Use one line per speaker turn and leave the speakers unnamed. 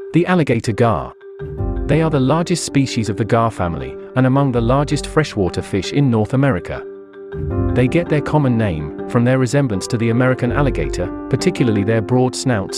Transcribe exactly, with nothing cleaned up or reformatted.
The alligator gar. They are the largest species of the gar family, and among the largest freshwater fish in North America. They get their common name from their resemblance to the American alligator, particularly their broad snouts,